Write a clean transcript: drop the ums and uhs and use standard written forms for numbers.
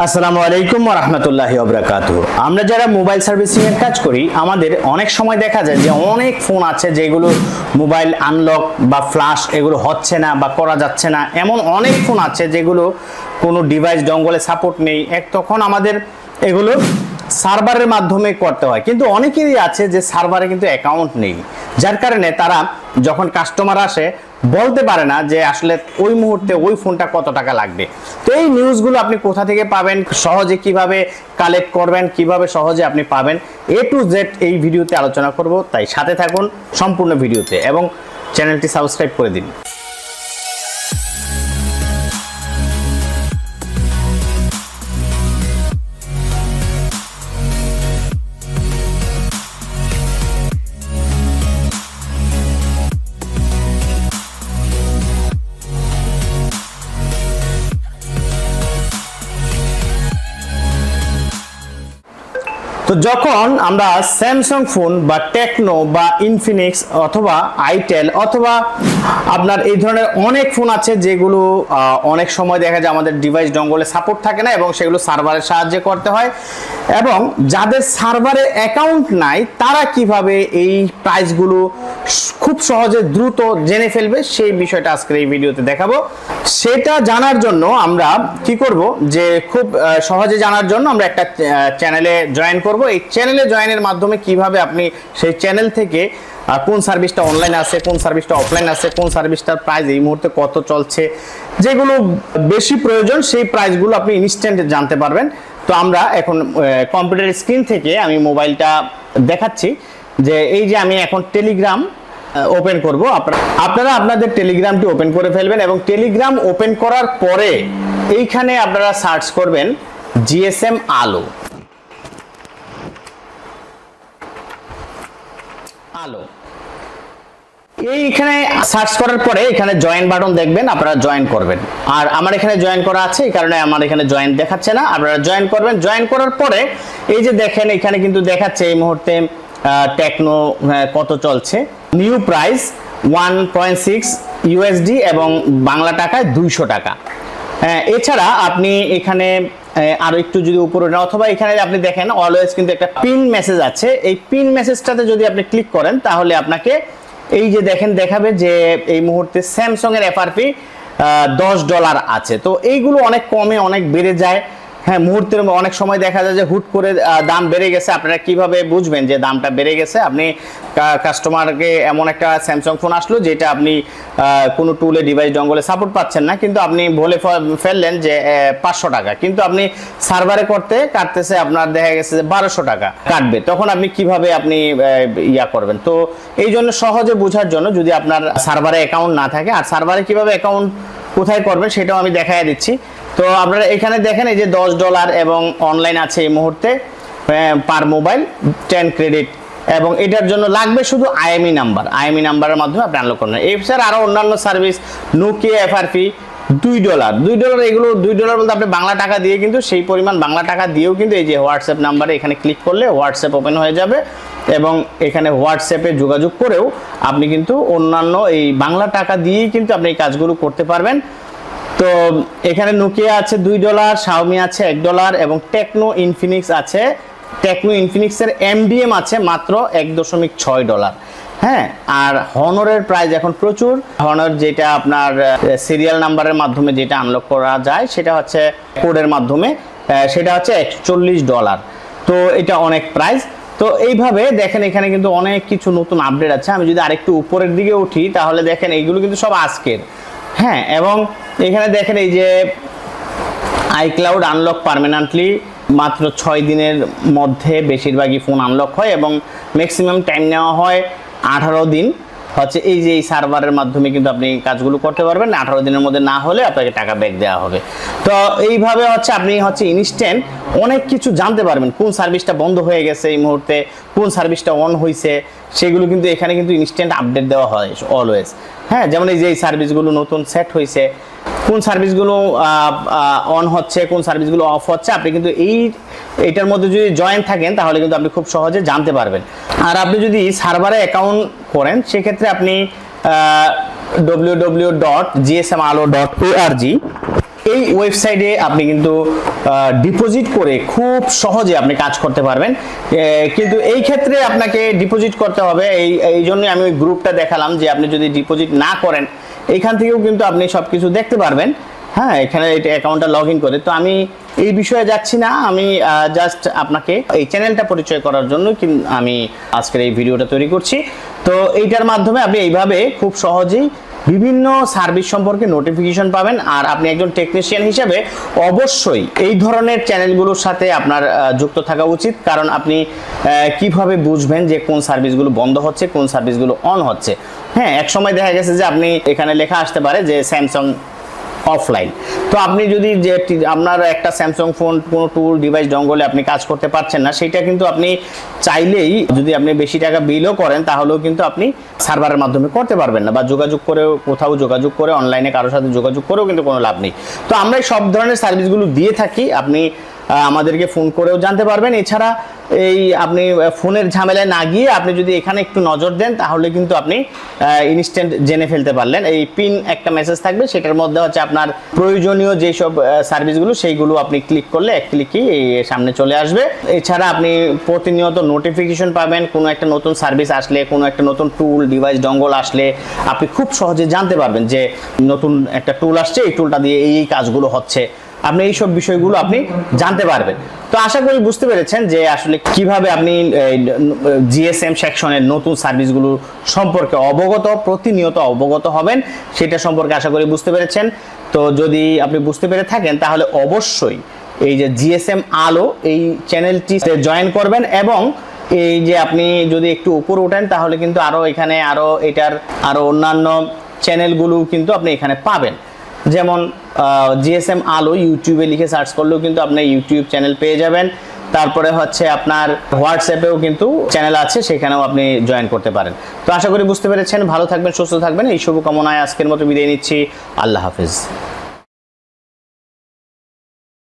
আসসালামু আলাইকুম ওয়া রাহমাতুল্লাহি ওয়া বারাকাতুহু। আমরা যারা মোবাইল সার্ভিসিং এর কাজ করি আমাদের অনেক সময় দেখা যায় যে অনেক ফোন আছে যেগুলো মোবাইল আনলক বা ফ্ল্যাশ এগুলো হচ্ছে না বা করা যাচ্ছে না, এমন অনেক ফোন আছে যেগুলো কোনো ডিভাইস ডঙ্গলে সাপোর্ট নেই। তখন আমাদের এগুলো সার্ভারের মাধ্যমে করতে হয়, কিন্তু অনেকেরই আছে যে সার্ভারে কিন্তু অ্যাকাউন্ট নেই, যার কারণে তারা যখন কাস্টমার আসে বলতে পারে না যে আসলে ওই মুহূর্তে ওই ফোনটা কত টাকা লাগবে। তো এই নিউজগুলো আপনি কোথা থেকে পাবেন, সহজে কিভাবে কালেক্ট করবেন, কিভাবে সহজে আপনি পাবেন, A to Z এই ভিডিওতে আলোচনা করব। তাই সাথে থাকুন সম্পূর্ণ ভিডিওতে এবং চ্যানেলটি সাবস্ক্রাইব করে দিন। তো যখন আমরা স্যামসাং ফোন বা টেকনো বা ইনফিনিক্স অথবা আইটেল অথবা আপনার এই ধরনের অনেক ফোন আছে যেগুলো অনেক সময় দেখা যায় আমাদের ডিভাইস ডঙ্গলে সাপোর্ট থাকে না এবং সেগুলো সার্ভারের সাহায্যে করতে হয়, এবং যাদের সার্ভারে অ্যাকাউন্ট নাই তারা কিভাবে এই প্রাইসগুলো খুব সহজে দ্রুত জেনে ফেলবে সেই বিষয়টা আজকের এই ভিডিওতে দেখাবো। সেটা জানার জন্য আমরা কি করব, যে খুব সহজে জানার জন্য আমরা একটা চ্যানেলে জয়েন করব। এই চ্যানেলে জয়েনের মাধ্যমে কিভাবে আপনি সেই চ্যানেল থেকে কোন সার্ভিসটা অনলাইন আছে, কোন সার্ভিসটা অফলাইন আছে, কোন সার্ভিসটার প্রাইস এই মুহূর্তে কত চলছে, যেগুলো বেশি প্রয়োজন সেই প্রাইসগুলো আপনি ইনস্ট্যান্ট জানতে পারবেন। তো আমরা এখন কম্পিউটার স্ক্রিন থেকে আমি মোবাইলটা দেখাচ্ছি যে এই যে আমি এখন টেলিগ্রাম ওপেন করব। আপনারা আপনাদের টেলিগ্রামটি ওপেন করে ফেলবেন এবং টেলিগ্রাম ওপেন করার পরে এইখানে আপনারা সার্চ করবেন জিএসএম আলো। এইখানে সার্চ করার পরে এখানে জয়েন বাটন দেখবেন, আপনারা জয়েন করবেন। আর আমার এখানে জয়েন করা আছে, এই কারণে আমার এখানে জয়েন দেখাচ্ছে না, আপনারা জয়েন করবেন। জয়েন করার পরে এই যে দেখেন এখানে কিন্তু দেখাচ্ছে এই মুহূর্তে টেকনো কত চলছে, নিউ প্রাইস 1.6 ইউএসডি এবং বাংলা টাকায় 200 টাকা। এছাড়া আপনি এখানে আরো একটু যদি উপরে না, অথবা এখানে আপনি দেখেন অলওয়েজ কিন্তু একটা পিন মেসেজ আছে, এই পিন মেসেজটাতে যদি আপনি ক্লিক করেন তাহলে আপনাকে এই যে দেখেন দেখাবে যে এই মুহূর্তে স্যামসাং এর এফআরপি $10 আছে। তো এইগুলো অনেক কমে অনেক বেড়ে যায়, হ্যাঁ, মুহূর্তের অনেক সময় দেখা যায় যে হুট করে দাম বেড়ে গেছে। আপনারা কিভাবে বুঝবেন যে দামটা বেড়ে গেছে? আপনি কাস্টমারকে এমন একটা স্যামসাং ফোন আসলো যেটা আপনি কোনো টুলে ডিভাইস ডঙ্গলে সাপোর্ট পাচ্ছেন না, কিন্তু আপনি বলে ফেললেন যে 500 টাকা, কিন্তু আপনি সার্ভারে কাটতেছে আপনার দেখা গেছে যে 1200 টাকা কাটবে, তখন আপনি কিভাবে আপনি ইয়া করবেন? তো এই জন্য সহজে বোঝার জন্য যদি আপনার সার্ভারে অ্যাকাউন্ট না থাকে, আর সার্ভারে কিভাবে অ্যাকাউন্ট কোথায় করবেন সেটাও আমি দেখাই দিচ্ছি। তো আপনারা এখানে দেখেন এই যে $10 এবং অনলাইন আছে এই মুহূর্তে পার মোবাইল 10 ক্রেডিট, এবং এটার জন্য লাগবে শুধু আইএমই নাম্বার। আইএমই নাম্বারের মাধ্যমে আপনি আনলক করবেন। এছাড়া আরো অন্যান্য সার্ভিস নোকিয়া এফআরপি $2 এগুলো $2 বলতে আপনি বাংলা টাকা দিয়ে কিন্তু সেই পরিমাণ বাংলা টাকা দিয়েও কিন্তু এই যে হোয়াটসঅ্যাপ নাম্বারে এখানে ক্লিক করলে হোয়াটসঅ্যাপ ওপেন হয়ে যাবে, এবং এখানে হোয়াটসঅ্যাপে যোগাযোগ করেও আপনি কিন্তু অন্যান্য এই বাংলা টাকা দিয়েই কিন্তু আপনি এই কাজগুলো করতে পারবেন। তো এখানে নোকিয়া আছে $2, শাওমি আছে $1 এবং টেকনো ইনফিনিক্স আছে। টেকনো ইনফিনিক্সের এমডিএম আছে মাত্র $1.6। হ্যাঁ, আর হনরের প্রাইস এখন প্রচুর। হনর যেটা আপনার সিরিয়াল নাম্বারের মাধ্যমে যেটা আনলক করা যায় সেটা হচ্ছে কোডের মাধ্যমে, সেটা হচ্ছে $41। তো এটা অনেক প্রাইস। তো এইভাবে দেখেন এখানে কিন্তু অনেক কিছু নতুন আপডেট আছে। আমি যদি আরেকটু উপরের দিকে উঠি তাহলে দেখেন এইগুলো কিন্তু সব আজকের, হ্যাঁ। এবং এখানে দেখেন এই যে আইক্লাউড আনলক পার্মানেন্টলি মাত্র 6 দিনের মধ্যে বেশিরভাগই ফোন আনলক হয় এবং ম্যাক্সিমাম টাইম নেওয়া হয় 18 দিন। হচ্ছে এই যে এই সার্ভারের মাধ্যমে কিন্তু আপনি কাজগুলো করতে পারবেন, 18 দিনের মধ্যে না হলে আপনাকে টাকা ব্যাক দেওয়া হবে। তো এইভাবে হচ্ছে আপনি ইনস্ট্যান্ট অনেক কিছু জানতে পারবেন, কোন সার্ভিসটা বন্ধ হয়ে গেছে এই মুহূর্তে, কোন সার্ভিসটা অন হয়েছে, সেগুলো কিন্তু এখানে কিন্তু ইনস্ট্যান্ট আপডেট দেওয়া হয় অলওয়েজ। হ্যাঁ, যেমন এই যে এই সার্ভিসগুলো নতুন সেট হয়েছে, কোন সার্ভিসগুলো অন হচ্ছে, কোন সার্ভিসগুলো অফ হচ্ছে, আপনি কিন্তু এইটার মধ্যে যদি জয়েন থাকেন তাহলে কিন্তু আপনি খুব সহজে জানতে পারবেন। আর আপনি যদি সার্ভারে অ্যাকাউন্ট করেন সেক্ষেত্রে আপনি www.gsmalo.org এই ওয়েবসাইটে আপনি কিন্তু ডিপোজিট করে খুব সহজে আপনি কাজ করতে পারবেন। কিন্তু এই ক্ষেত্রে আপনাকে ডিপোজিট করতে হবে, এই জন্যই আমি ওই গ্রুপটা দেখালাম যে আপনি যদি ডিপোজিট না করেন এখান থেকেও কিন্তু আপনি সবকিছু দেখতে পারবেন। হ্যাঁ, এখানে এটা অ্যাকাউন্টটা লগ ইন করে, তো আমি এই বিষয়ে যাচ্ছি না, আমি জাস্ট আপনাকে এই চ্যানেলটা পরিচয় করার জন্য আমি আজকের এই ভিডিওটা তৈরি করছি। তো এইটার মাধ্যমে আপনি এইভাবে খুব সহজেই বিভিন্ন সার্ভিস সম্পর্কে নোটিফিকেশন পাবেন। আর আপনি একজন টেকনিশিয়ান হিসেবে অবশ্যই এই ধরনের চ্যানেলগুলোর সাথে আপনার যুক্ত থাকা উচিত, কারণ আপনি কিভাবে বুঝবেন যে কোন সার্ভিসগুলো বন্ধ হচ্ছে, কোন সার্ভিসগুলো অন হচ্ছে। হ্যাঁ, এক সময় দেখা গেছে যে আপনি এখানে লেখা আসতে পারে যে স্যামসাং অফলাইন, তো আপনি যদি যে আপনার একটা স্যামসাং ফোন কোনো টুল ডিভাইস ডঙ্গলে আপনি কাজ করতে পারছেন না, সেটা কিন্তু আপনি চাইলেই যদি আপনি বেশি টাকা বিলও করেন তাহলেও কিন্তু আপনি সার্ভারের মাধ্যমে করতে পারবেন না, বা যোগাযোগ করেও কোথাও যোগাযোগ করে অনলাইনে কারোর সাথে যোগাযোগ করেও কিন্তু কোনো লাভ নেই। তো আমরা সব ধরনের সার্ভিসগুলো দিয়ে থাকি, আপনি আমাদেরকে ফোন করেও জানতে পারবেন। এছাড়া এই আপনি ফোনের ঝামেলায় না গিয়ে আপনি যদি এখানে একটু নজর দেন তাহলে কিন্তু আপনি ইনস্ট্যান্ট জেনে ফেলতে পারলেন। এই পিন একটা মেসেজ থাকবে, সেটার মধ্যে হচ্ছে আপনার প্রয়োজনীয় যেসব সার্ভিসগুলো সেইগুলো আপনি ক্লিক করলে এক ক্লিকই সামনে চলে আসবে। এছাড়া আপনি প্রতিনিয়ত নোটিফিকেশন পাবেন, কোনো একটা নতুন সার্ভিস আসলে, কোনো একটা নতুন টুল ডিভাইস ডঙ্গল আসলে আপনি খুব সহজে জানতে পারবেন যে নতুন একটা টুল আসছে, এই টুলটা দিয়ে এই কাজগুলো হচ্ছে, আপনি এইসব বিষয়গুলো আপনি জানতে পারবেন। তো আশা করি বুঝতে পেরেছেন যে আসলে কিভাবে আপনি জিএসএম সেকশনের নতুন সার্ভিসগুলো সম্পর্কে প্রতিনিয়ত অবগত হবেন, সেটা সম্পর্কে আশা করি বুঝতে পেরেছেন। তো যদি আপনি বুঝতে পেরে থাকেন তাহলে অবশ্যই এই যে জিএসএম আলো এই চ্যানেলটি জয়েন করবেন, এবং এই যে আপনি যদি একটু উপরে ওঠেন তাহলে কিন্তু এখানে এটার অন্যান্য চ্যানেলগুলো কিন্তু আপনি এখানে পাবেন। যেমন জিএসএম আলো ইউটিউবে লিখে সার্চ করলেও কিন্তু আপনি ইউটিউব চ্যানেল পেয়ে যাবেন। তারপরে হচ্ছে আপনার হোয়াটসঅ্যাপেও কিন্তু চ্যানেল আছে, সেখানেও আপনি জয়েন করতে পারেন। তো আশা করি বুঝতে পেরেছেন। ভালো থাকবেন, সুস্থ থাকবেন, এই শুভকামনায় আজকের মতো বিদায় নিচ্ছি। আল্লাহ হাফিজ।